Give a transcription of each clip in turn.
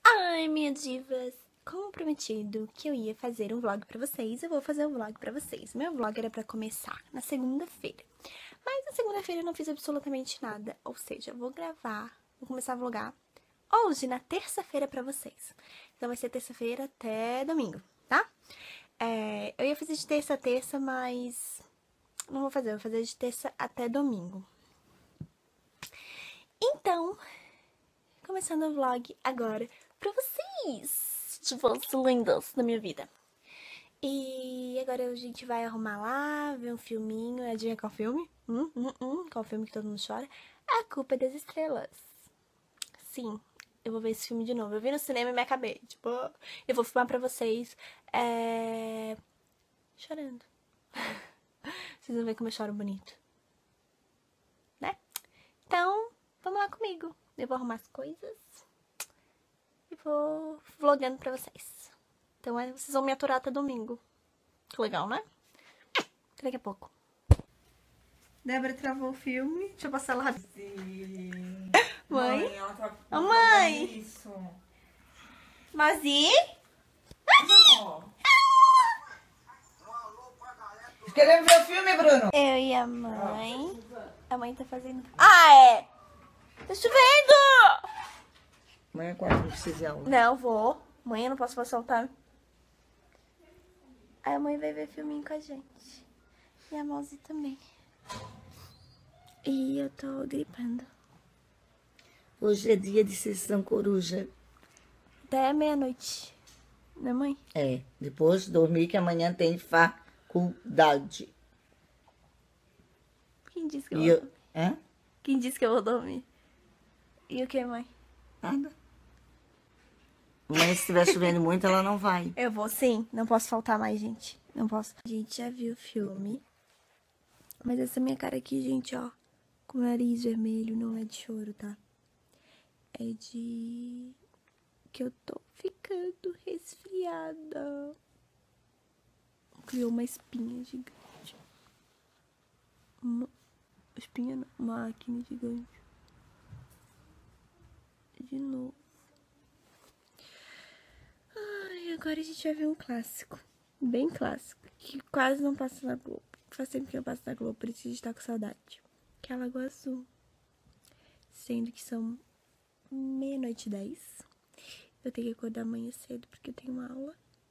Ai, minhas divas, como prometido que eu ia fazer um vlog pra vocês, eu vou fazer um vlog pra vocês. Meu vlog era pra começar na segunda-feira, mas na segunda-feira eu não fiz absolutamente nada. Ou seja, eu vou começar a vlogar hoje, na terça-feira pra vocês. Então vai ser terça-feira até domingo, tá? Eu ia fazer de terça a terça, mas não vou fazer, eu vou fazer de terça até domingo. Então, começando o vlog agora pra vocês, divas lindas da minha vida. E agora a gente vai arrumar lá, ver um filminho. Adivinha qual filme? Qual filme que todo mundo chora? A Culpa é das Estrelas. Sim, eu vou ver esse filme de novo. Eu vi no cinema e me acabei. Tipo, eu vou filmar pra vocês chorando. Vocês vão ver como eu choro bonito, né? Então, vamos lá comigo. Eu vou arrumar as coisas e vou vlogando pra vocês. Então, vocês vão me aturar até domingo. Que legal, né? Até daqui a pouco. Débora travou o filme. Deixa eu passar ela rapidinho. Mãe? Ela tá mãe! isso. Mazi? Querendo ver o filme, Bruno? Eu e a mãe. A mãe tá fazendo... Ah, é! Tá chovendo! Amanhã quase não precisa de aula. Não, vou. Mãe, eu não posso soltar. Aí a mãe vai ver filminho com a gente. E a Mozi também. E eu tô gripando. Hoje é dia de sessão coruja. Até meia-noite. Né, mãe? É, depois de dormir que amanhã tem faculdade. Quem disse que eu E vou eu... dormir? Hã? Quem disse que eu vou dormir? E o que, mãe? Nada. Amanhã, se estiver chovendo muito, ela não vai. Eu vou sim. Não posso faltar mais, gente. Não posso. A gente já viu o filme. Mas essa minha cara aqui, gente, ó. Com o nariz vermelho, não é de choro, tá? É de... que eu tô ficando resfriada. Criou uma espinha gigante. Uma espinha não, uma acne gigante. De novo. Ai, agora a gente vai ver um clássico. Bem clássico. Que quase não passa na Globo. Faz tempo que eu passo na Globo, preciso estar com saudade. Que é a Lagoa Azul. Sendo que são 00:10. Eu tenho que acordar amanhã cedo porque eu tenho uma aula.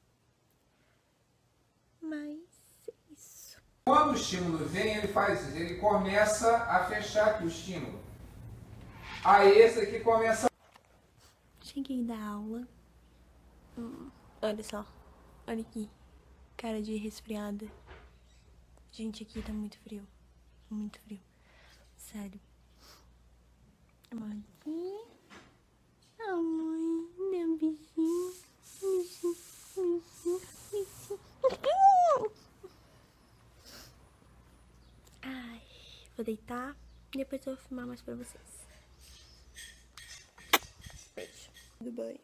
Mas é isso. Quando o estímulo vem, ele faz isso. Ele começa a fechar aqui o estímulo. Aí esse aqui começa... Cheguei da aula. Olha só. Olha aqui. Cara de resfriada. Gente, aqui tá muito frio. Muito frio. Sério. Mãe. Ah, mãe. Dê um beijinho. Ai, vou deitar e depois eu vou filmar mais pra vocês. Beijo. Tudo bem?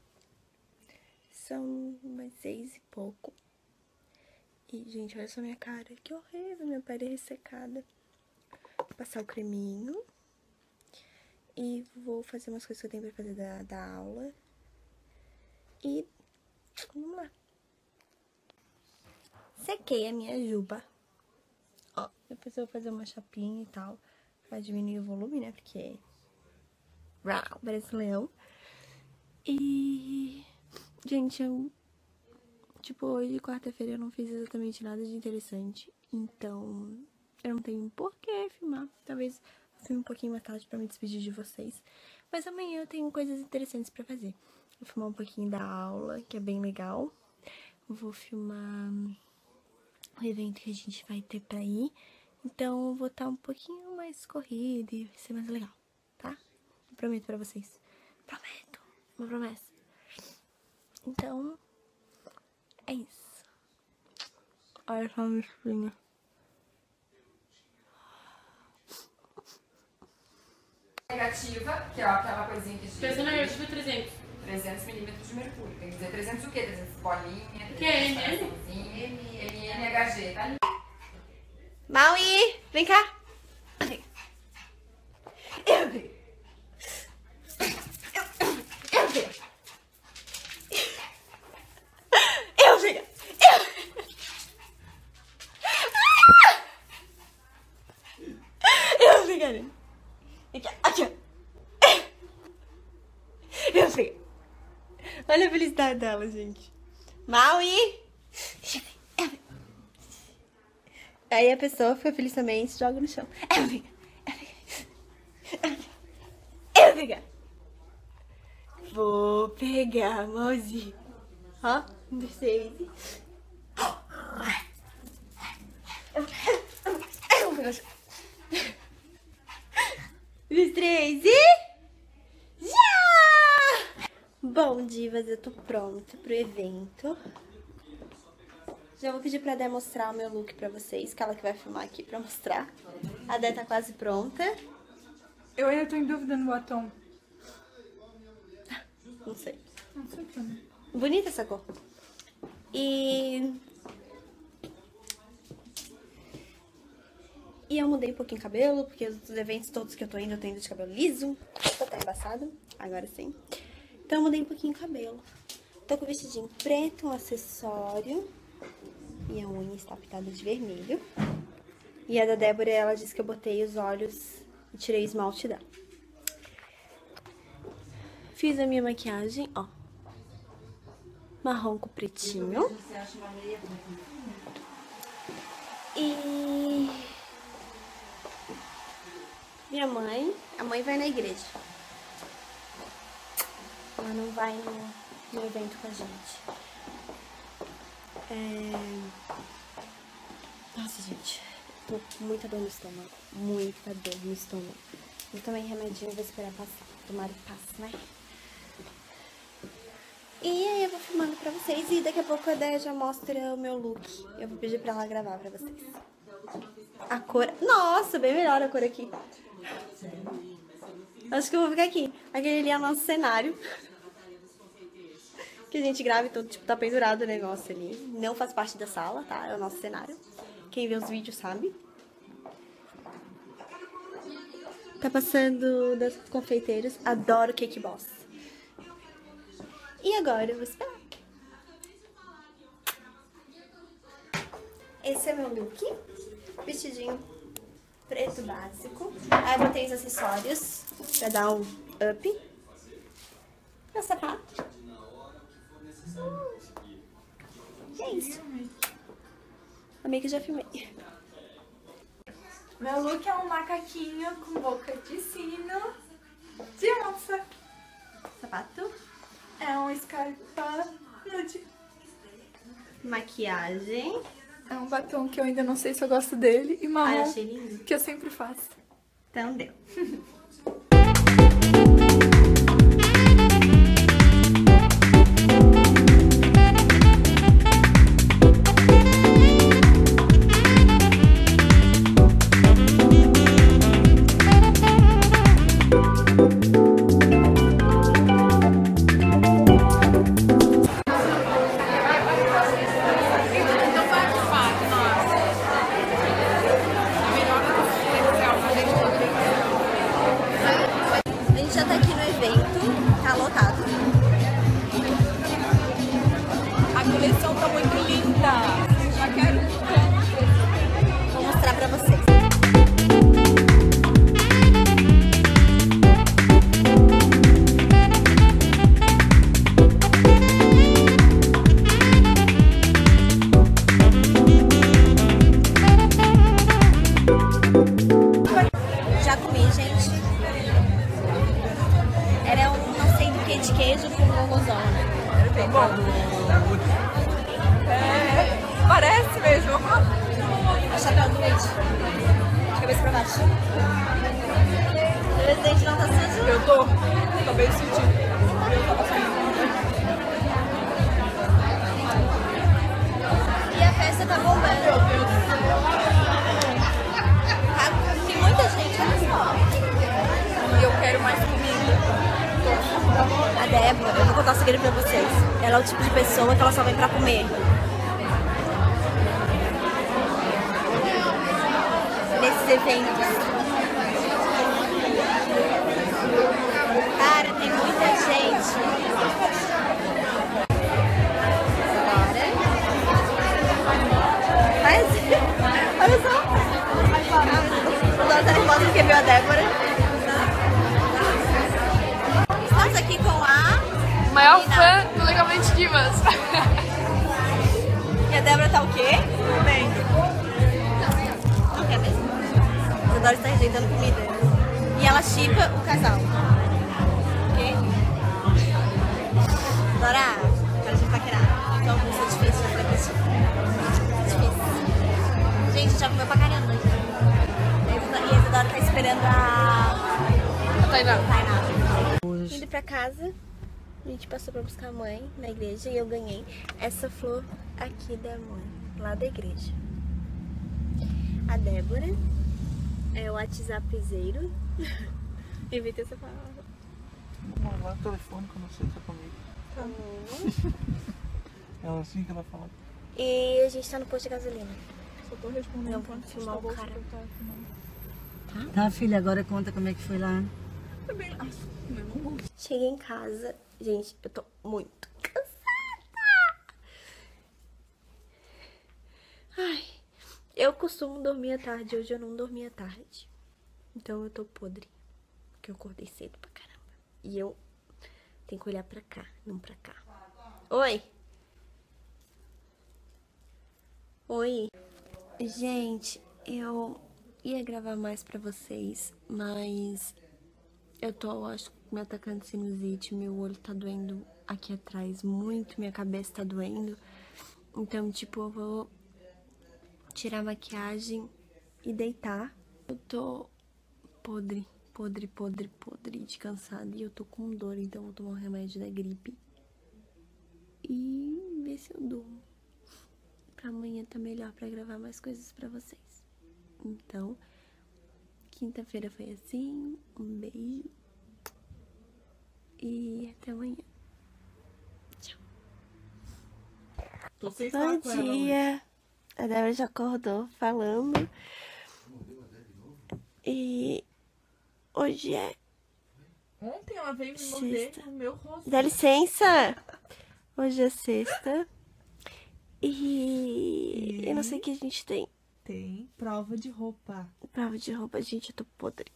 São umas 6 e pouco. E, gente, olha só minha cara. Que horrível, minha pele é ressecada. Vou passar o creminho. E vou fazer umas coisas que eu tenho pra fazer da aula. E vamos lá. Sequei a minha juba. Ó, depois eu vou fazer uma chapinha e tal. Pra diminuir o volume, né? Porque... parece leão. E... gente, tipo, hoje, quarta-feira, eu não fiz exatamente nada de interessante. Então, eu não tenho por que filmar. Talvez eu filme um pouquinho mais tarde pra me despedir de vocês. Mas amanhã eu tenho coisas interessantes pra fazer. Vou filmar um pouquinho da aula, que é bem legal. Vou filmar o evento que a gente vai ter pra ir. Então, eu vou estar um pouquinho mais corrida e vai ser mais legal, tá? Eu prometo pra vocês. Prometo. Uma promessa. Então, é isso. Olha só a minha espinha. Negativa, que é aquela coisinha que diz... Pressão negativa 300. 300 milímetros de mercúrio. Tem que dizer 300 o quê? 300 bolinha, Que é NN? NNHG, tá ali. Maui, vem cá. Eu vi. Elvia. Olha a felicidade dela, gente. Maui! Aí a pessoa fica feliz também e se joga no chão. Elvia. Vou pegar a mãozinha. Ó, 1, 2, 3. Os 3 e... já! Bom, divas, eu tô pronta pro evento. Já vou pedir pra Dé mostrar o meu look pra vocês, que ela que vai filmar aqui pra mostrar. A Dé tá quase pronta. Eu ainda tô em dúvida no batom. Não sei. Não sei também. Bonita essa cor. E eu mudei um pouquinho o cabelo, porque os eventos todos que eu tô indo de cabelo liso. Tô até embaçado, agora sim. Então eu mudei um pouquinho o cabelo. Tô com o vestidinho preto, um acessório. E a unha está pintada de vermelho. E a da Débora, ela disse que eu botei os olhos e tirei o esmalte dela. Fiz a minha maquiagem, ó. Marrom com pretinho. E... minha mãe, a mãe vai na igreja. Ela não vai no evento com a gente. Nossa, gente, tô com muita dor no estômago. Muita dor no estômago. Eu tomei remedinho e vou esperar passar. Tomara que passe, né? E aí eu vou filmando pra vocês e daqui a pouco a Dé já mostra o meu look. Eu vou pedir pra ela gravar pra vocês. A cor... nossa, bem melhor a cor aqui. Acho que eu vou ficar aqui. Aquele ali é o nosso cenário. Que a gente grava e todo, tipo, tá pendurado o negócio ali. Não faz parte da sala, tá? É o nosso cenário. Quem vê os vídeos sabe. Tá passando das confeiteiras. Adoro Cake Boss. E agora eu vou esperar. Esse é meu look. Vestidinho preto básico. Aí eu botei os acessórios pra dar um up. Meu sapato. E é isso. Amei que eu já filmei. Meu look é um macaquinho com boca de sino de onça. Sapato. É um Scarpa nude. Maquiagem. É um batom que eu ainda não sei se eu gosto dele. E Ai, marrom, achei lindo. que eu sempre faço. Então deu. A gente já tá aqui no evento, tá lotado. A coleção tá muito linda. Já quero Vou mostrar pra vocês. Já comi, gente. Era um não sei do que de queijo com gorgonzola. bem bom. É, parece mesmo. A chapéu do leite. De cabeça pra baixo. O presidente não tá sujo? Eu tô bem sentindo. E a festa tá bombando. Tem muita gente, olha só. E eu quero mais comida. A Débora, eu vou contar um segredo pra vocês. Ela é o tipo de pessoa que ela só vem pra comer. Nesses eventos. Cara, tem muita gente. Agora. Mas, olha só. O Dora tá nervosa porque viu a Débora. Estamos aqui com a ela shippa o casal. Ok? Dora, cara de paquerar. Então, isso é difícil, já falei pra ti. Difícil. Gente, já comeu pra caramba. E a Isadora tá esperando a Tainá. Indo pra casa, a gente passou pra buscar a mãe na igreja e eu ganhei essa flor aqui da mãe, lá da igreja. A Débora é o WhatsAppzeiro. Evita essa palavra. Vamos lá no telefone quando você está comigo. Tá bom. É assim que ela fala. E a gente tá no posto de gasolina. Só tô respondendo Não, quando filmar o cara. Tá, filha, agora conta como é que foi lá. Cheguei em casa. Gente, eu tô muito cansada. Ai, eu costumo dormir à tarde. Hoje eu não dormi à tarde. Então eu tô podre. Porque eu acordei cedo pra caramba. E eu tenho que olhar pra cá, não pra cá. Oi. Oi. Gente, eu ia gravar mais pra vocês, mas eu tô, acho que me atacando sinusite, meu olho tá doendo aqui atrás muito, minha cabeça tá doendo. Então, tipo, eu vou tirar a maquiagem e deitar. Eu tô podre de cansada e eu tô com dor, então eu vou tomar um remédio da gripe. E ver se eu durmo. Pra amanhã tá melhor pra gravar mais coisas pra vocês. Então, quinta-feira foi assim. Um beijo. E até amanhã. Tchau. Tô sem falar Bom com ela hoje. dia. A Débora já acordou falando. E hoje é Ontem ela veio me morder sexta. no meu rosto. Dá licença! Hoje é sexta. E eu não sei o que a gente tem. Tem prova de roupa. Prova de roupa, gente, eu tô podre.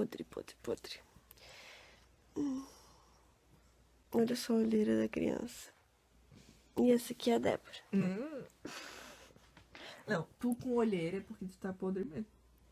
Olha só a olheira da criança. E essa aqui é a Débora. Não, tu com olheira é porque tu tá podre mesmo.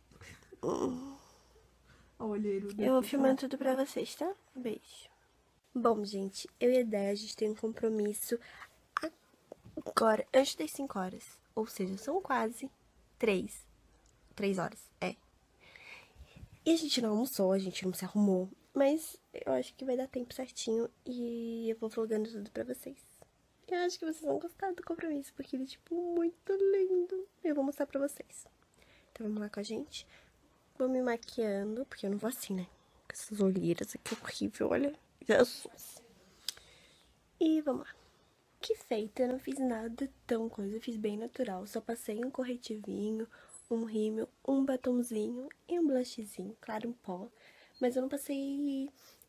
A olheira. Eu vou filmando tudo pra vocês, tá? Beijo. Bom, gente, eu e a Dé, a gente tem um compromisso agora, antes das 5 horas. Ou seja, são quase 3 horas, é. E a gente não almoçou, a gente não se arrumou. Mas eu acho que vai dar tempo certinho e eu vou vlogando tudo pra vocês. Eu acho que vocês vão gostar do compromisso, porque ele é, tipo, muito lindo. Eu vou mostrar pra vocês. Então vamos lá com a gente. Vou me maquiando, porque eu não vou assim, né? Com essas olheiras aqui, horrível, olha. Jesus. E vamos lá. Que feito, eu não fiz nada tão coisa, eu fiz bem natural. Só passei um corretivinho, um rímel, um batonzinho e um blushzinho, claro, um pó. Mas eu não passei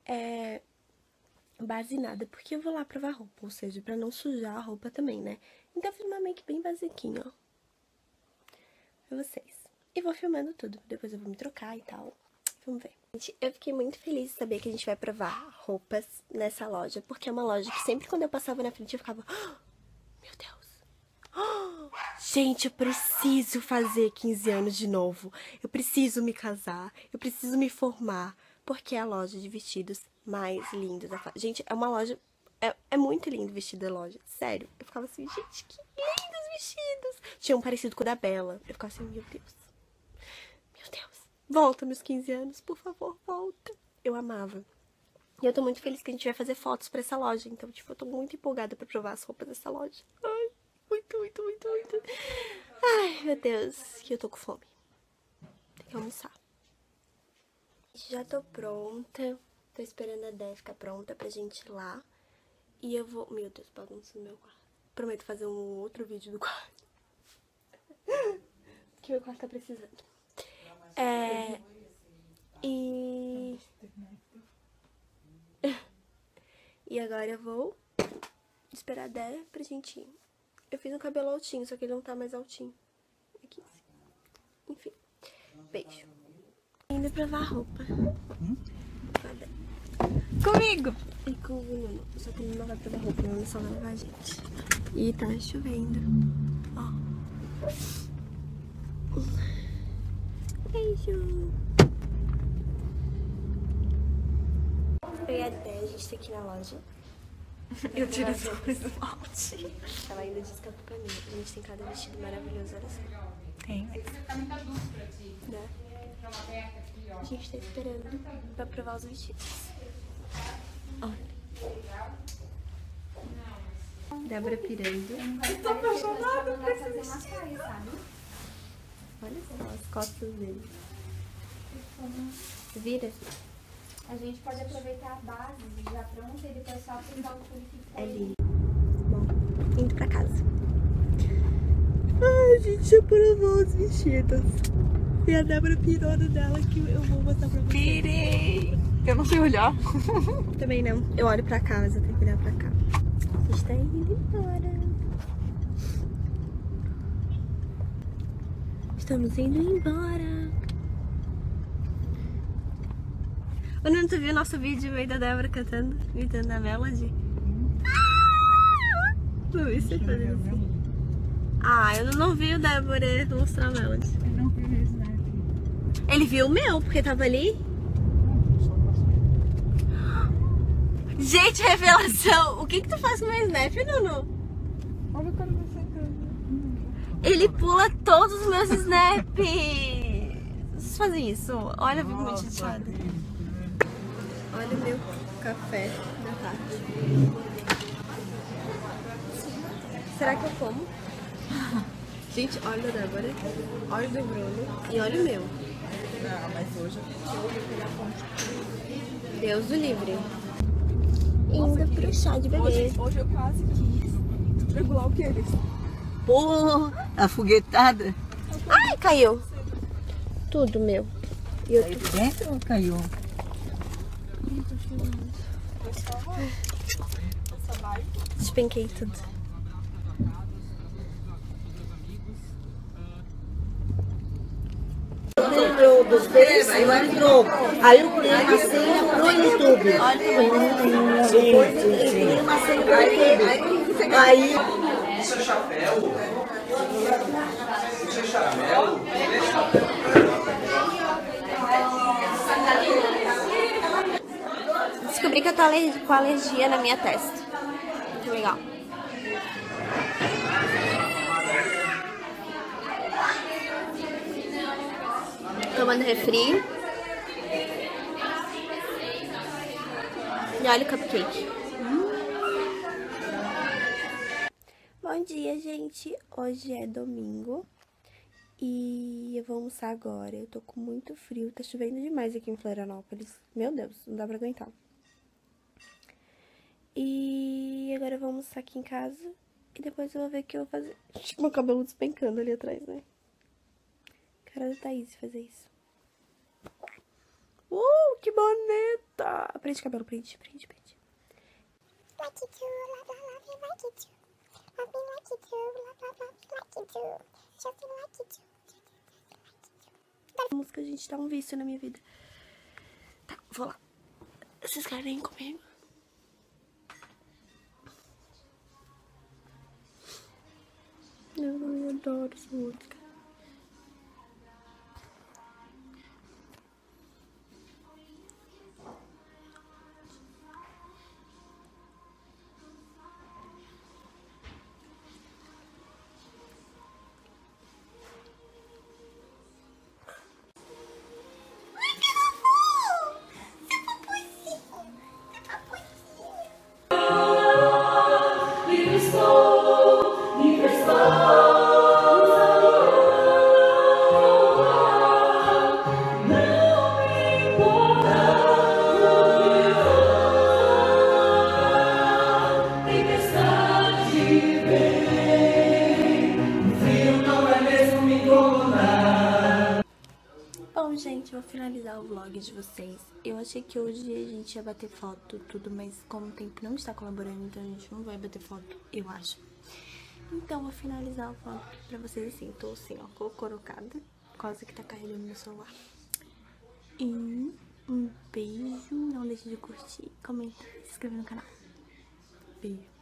base nada, porque eu vou lá provar roupa, ou seja, pra não sujar a roupa também, né? Então eu fiz uma make bem basiquinha, ó. Pra vocês. E vou filmando tudo, depois eu vou me trocar e tal. Vamos ver. Gente, eu fiquei muito feliz de saber que a gente vai provar roupas nessa loja, porque é uma loja que sempre quando eu passava na frente eu ficava... Oh, meu Deus! Oh, gente, eu preciso fazer 15 anos de novo. Eu preciso me casar. Eu preciso me formar. Porque é a loja de vestidos mais linda da face. Gente, é uma loja... É muito lindo o vestido da loja. Sério. Eu ficava assim, gente, que lindos vestidos. Tinha um parecido com o da Bella. Eu ficava assim, meu Deus. Meu Deus. Volta, meus 15 anos, por favor, volta. Eu amava. E eu tô muito feliz que a gente vai fazer fotos pra essa loja. Então, tipo, eu tô muito empolgada pra provar as roupas dessa loja. Ai, muito. Ai, meu Deus, que eu tô com fome. Tem que almoçar. Já tô pronta. Tô esperando a Dé ficar pronta pra gente ir lá. E eu vou... Meu Deus, bagunça no meu quarto. Prometo fazer um outro vídeo do quarto. Que meu quarto tá precisando. E agora eu vou esperar a Dé pra gente ir. Eu fiz um cabelo altinho, só que ele não tá mais altinho. Aqui, assim. Enfim. Beijo. Indo provar a roupa. Comigo! E com o Nuno. Só que ele não vai provar roupa, o Nuno só vai levar a gente. E tá chovendo. Ó. Beijo! comprei a ideia, a gente tá aqui na loja. Eu tiro o esmalte. Ela ainda disse que é pra mim. A gente tem cada vestido maravilhoso, olha só. Tem. Né? A gente tá esperando pra provar os vestidos. Olha. Débora pirando. Eu tô apaixonada por fazer massagem, sabe? Olha só as costas dele. Vira. A gente pode aproveitar a base já pronta e depois só aplicar o purificador. É lindo. Bom, indo pra casa. Ai, a gente já provou os vestidos. E a Débora pirou no dela que eu vou mostrar pra vocês. Pirei! Eu não sei olhar. Também não. Eu olho pra cá, mas eu tenho que olhar pra cá. A gente tá indo embora. Estamos indo embora. Ô, Nuno, tu viu nosso vídeo aí da Débora cantando, gritando na Melody? Não vi você fazendo assim. Ah, eu não vi o Débora mostrar a Melody. Eu não vi o Snap. Ele viu o meu, porque tava ali. Gente, revelação! O que tu faz com o meu Snap, Nuno? Olha o cara você entrando. Ele pula todos os meus snaps! Vocês fazem isso? Olha, eu fico muito chateada. Olha o meu café da tarde. Será que eu como? Gente, olha o da Débora, olha o do Bruno e olha o meu. Não, mas hoje Deus o livre. Indo pro chá de bebê. Hoje eu quase quis estrangular o que eles. Pô, afoguetada. Ai, caiu. Tudo meu. E eu tô... Dentro ou caiu? Despenquei tudo. Entrou do Face e não entrou. Aí eu criei uma senha pro YouTube. Eu criei uma senha pro YouTube. Aí Isso é chapéu? Isso é chapéu? Descobri que eu tô com alergia na minha testa. Que legal. Tomando refri. E olha o cupcake. Bom dia, gente. Hoje é domingo. E eu vou almoçar agora. Eu tô com muito frio. Tá chovendo demais aqui em Florianópolis. Meu Deus, não dá pra aguentar. E agora eu vou almoçar aqui em casa. E depois eu vou ver o que eu vou fazer. Acho que meu cabelo despencando ali atrás, né? Cara da Thaís fazer isso. Que bonita! Prende o cabelo, prende. Like it too, love, love, love you, like it too. Love me like it too, love, love, love you, like it too. Just like it too. A música, gente, tá um vício na minha vida. Tá, vou lá. Vocês querem ir comigo? Eu adoro essa música. Bom, gente, vou finalizar o vlog de vocês. Eu achei que hoje a gente ia bater foto, tudo, mas como o tempo não está colaborando, então a gente não vai bater foto, eu acho. Então, vou finalizar o vlog pra vocês assim. Tô assim, ó, cocorocada, quase que tá carregando meu celular. E um beijo, não deixe de curtir, comentar e se inscrever no canal. Beijo.